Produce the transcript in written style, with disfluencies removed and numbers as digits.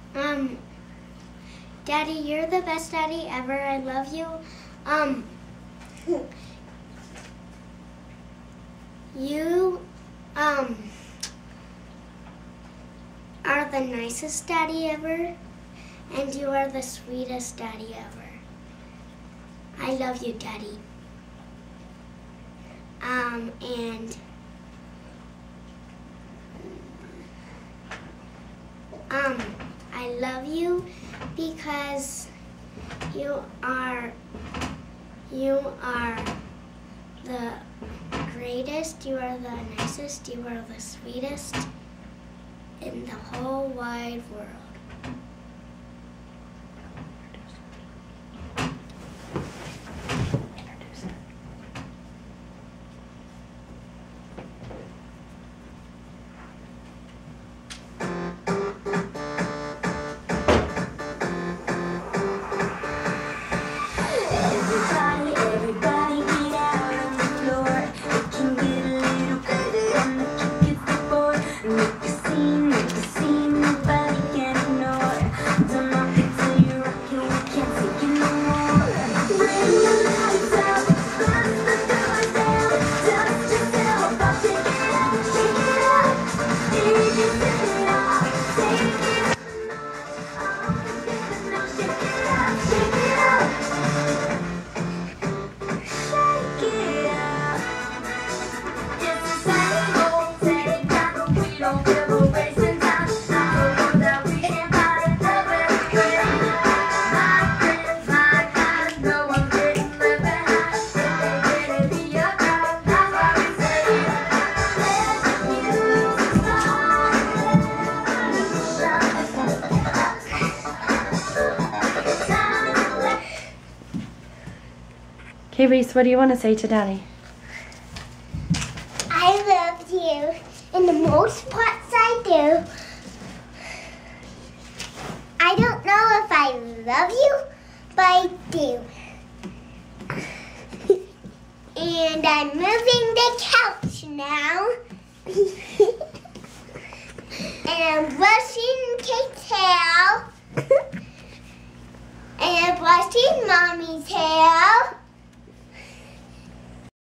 Um, Daddy, you're the best daddy ever. I love you. You, are the nicest daddy ever, and you are the sweetest daddy ever. I love you, Daddy. I love you because you are the greatest, you are the nicest, you are the sweetest in the whole wide world. Okay, Reese, what do you want to say to Daddy? I love you in the most parts I do. I don't know if I love you, but I do. And I'm moving the couch now. And I'm brushing Kate's hair. And I'm brushing Mommy's hair.